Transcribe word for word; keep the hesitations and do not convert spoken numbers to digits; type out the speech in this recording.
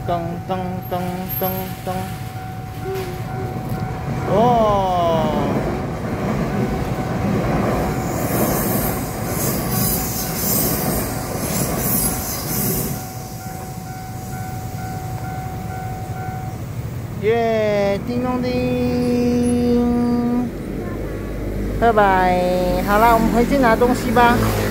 噔噔噔噔噔。哦。耶，叮咚叮，拜拜。好了，我们回去拿东西吧。